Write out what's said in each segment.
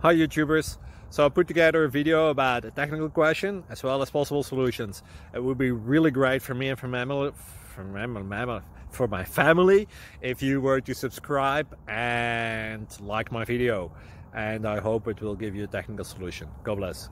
Hi YouTubers. So I put together a video about a technical question as well as possible solutions. It would be really great for me and for my family if you were to subscribe and like my video. And I hope it will give you a technical solution. God bless.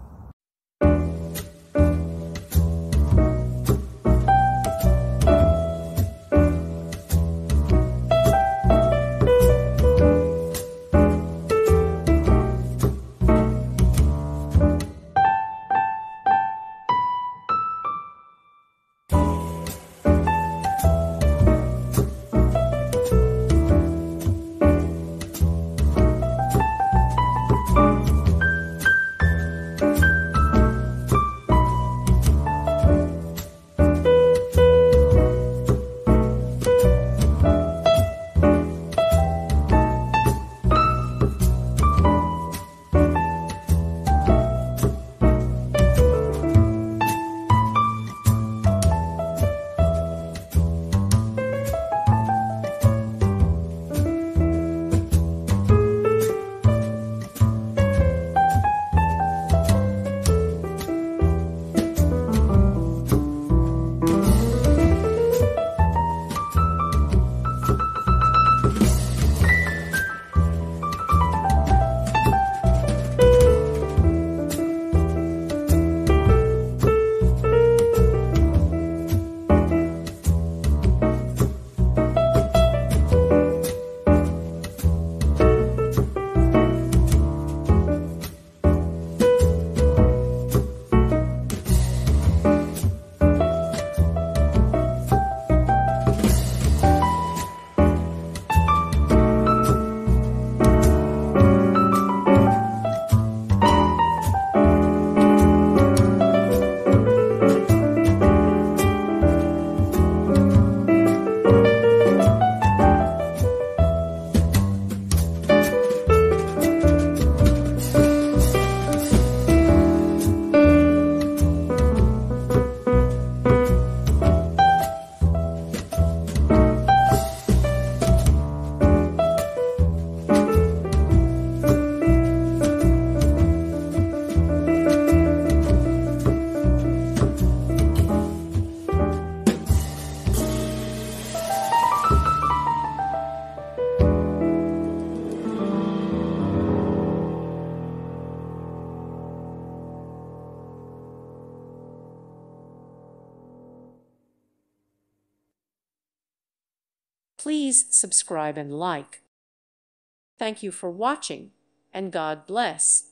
Please subscribe and like. Thank you for watching, and God bless.